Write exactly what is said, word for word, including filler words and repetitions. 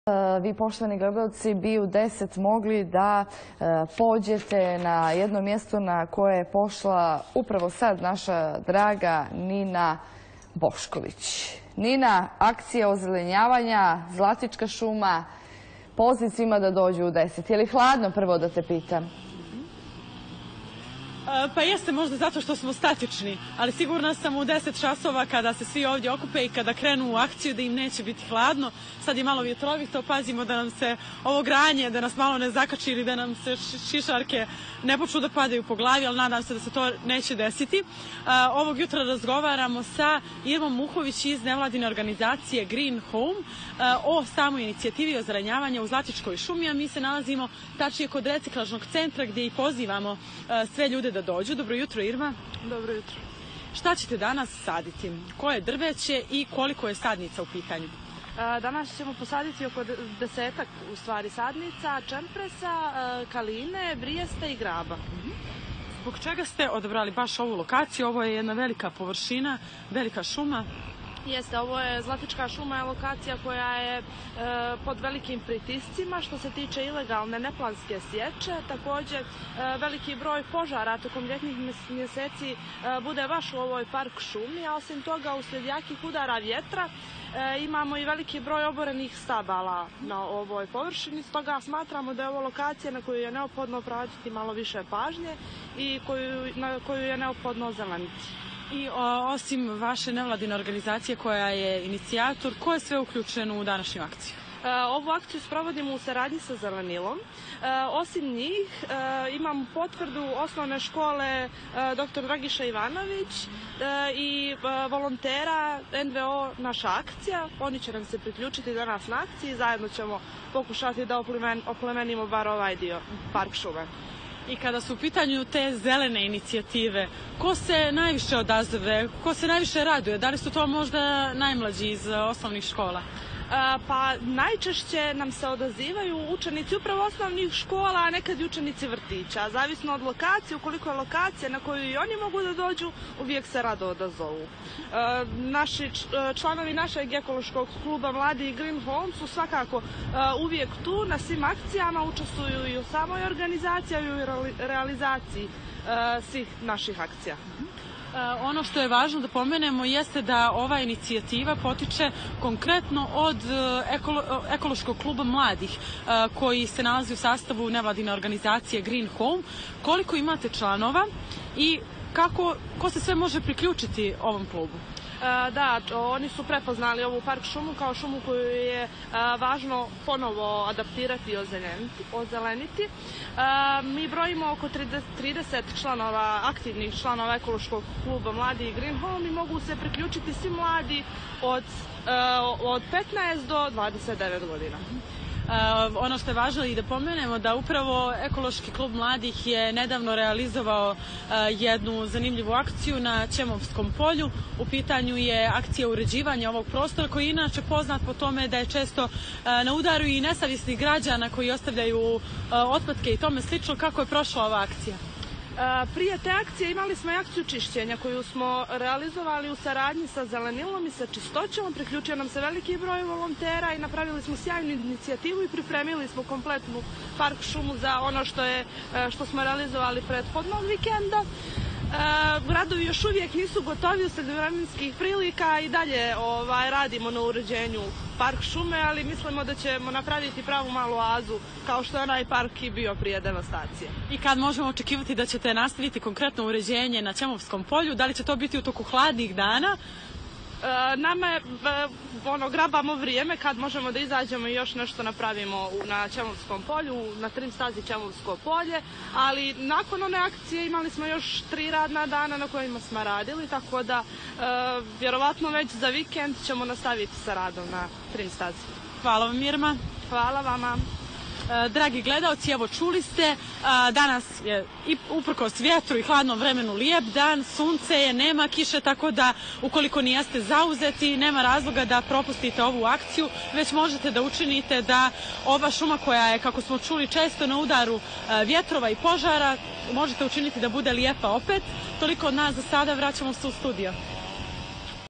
Vi, poštovani gledalci, bi u deset mogli da pođete na jedno mjesto na koje je pošla upravo sad naša draga Nina Bošković. Nina, akcija ozelenjavanja, Zlatička šuma, poziv svima da dođu u deset. Je li hladno, prvo da te pitam? Pa jeste, možda zato što smo statični, ali sigurna sam u deset časova kada se svi ovdje okupe i kada krenu u akciju da im neće biti hladno. Sad je malo vjetrovito, pazimo da nam se ovo granje, da nas malo ne zakači ili da nam se šišarke ne počnu da padaju po glavi, ali nadam se da se to neće desiti. Ovog jutra razgovaramo sa Irmom Muhović iz nevladine organizacije Green Home o samoj inicijativi ozelenjavanja u Zlatičkoj šumi, a mi se nalazimo tačnije kod reciklažnog centra gdje i pozivamo sve ljude da dođu. Dobro jutro, Irma. Dobro jutro. Šta ćete danas saditi? Koje drveće i koliko je sadnica u pitanju? Danas ćemo posaditi oko desetak u stvari sadnica, čempresa, kaline, brijeste i graba. Zbog čega ste odabrali baš ovu lokaciju? Ovo je jedna velika površina, velika šuma. Jeste, ovo je Zlatička šuma, je lokacija koja je e, pod velikim pritiscima što se tiče ilegalne neplanske sječe. Također e, veliki broj požara tokom ljetnih mjeseci e, bude baš u ovoj park šumi, a osim toga uslijed jakih udara vjetra e, imamo i veliki broj oborenih stabala na ovoj površini. Stoga smatramo da je ovo lokacija na koju je neophodno obratiti malo više pažnje i koju, na koju je neophodno ozeleniti. I o, osim vaše nevladine organizacije koja je inicijator, ko je sve uključeno u današnju akciju? E, ovu akciju sprovodimo u saradnji sa Zelenilom. E, osim njih e, imamo potvrdu osnovne škole e, doktor Dragiša Ivanović e, i e, volontera N V O Naša akcija. Oni će nam se priključiti danas na akciji i zajedno ćemo pokušati da oplemen, oplemenimo bar ovaj dio park šume. I kada su u pitanju te zelene inicijative, ko se najviše odazove, ko se najviše raduje? Da li su to možda najmlađi iz osnovnih škola? Pa najčešće nam se odazivaju učenici upravo osnovnih škola, a nekad i učenici vrtića. Zavisno od lokacije, ukoliko je lokacija na koju i oni mogu da dođu, uvijek se rado odazovu. Naši članovi našeg ekološkog kluba Mladi i Green Home su svakako uvijek tu na svim akcijama, učestvuju i u samoj organizaciji i u realizaciji svih naših akcija. Ono što je važno da pomenemo jeste da ova inicijativa potiče konkretno od ekolo, ekološkog kluba mladih koji se nalazi u sastavu nevladine organizacije Green Home. Koliko imate članova i kako, ko se sve može priključiti ovom klubu? Da, oni su prepoznali ovu park šumu kao šumu koju je važno ponovo adaptirati i ozeleniti. Mi brojimo oko trideset članova, aktivnih članova ekološkog kluba Mladi i Green Home i mogu se priključiti svi mladi od, od petnaest do dvadeset devet godina. Uh, ono što je važno i da pomenemo da upravo ekološki klub mladih je nedavno realizovao uh, jednu zanimljivu akciju na Ćemovskom polju. U pitanju je akcija uređivanja ovog prostora koji je inače poznat po tome da je često uh, na udaru i nesavjesnih građana koji ostavljaju uh, otpadke i tome slično. Kako je prošla ova akcija? Prije te akcije imali smo i akciju čišćenja koju smo realizovali u saradnji sa Zelenilom i sa Čistoćom. Priključio nam se veliki broj volontera i napravili smo sjajnu inicijativu i pripremili smo kompletnu park šumu za ono što, je, što smo realizovali prethodnog vikenda. Gradovi još uvijek nisu gotovi uslijed vremenskih prilika i dalje ovaj, radimo na uređenju park šume, ali mislimo da ćemo napraviti pravu malu oazu kao što je onaj park i bio prije devastacije. I kad možemo očekivati da ćete nastaviti konkretno uređenje na Ćemovskom polju? Da li će to biti u toku hladnih dana? E, nama je, ono, grabamo vrijeme kad možemo da izađemo i još nešto napravimo na Ćemovskom polju, na trim stazi Ćemovsko polje, ali nakon one akcije imali smo još tri radna dana na kojima smo radili, tako da e, vjerovatno već za vikend ćemo nastaviti sa radom na trim stazi. Hvala vam, Irma. Hvala vama. Dragi gledalci, evo čuli ste, danas je uprkos vjetru i hladnom vremenu lijep dan, sunce je, nema kiše, tako da ukoliko nijeste zauzeti, nema razloga da propustite ovu akciju, već možete da učinite da ova šuma koja je, kako smo čuli, često na udaru vjetrova i požara, možete učiniti da bude lijepa opet. Toliko od nas za sada, vraćamo se u studio.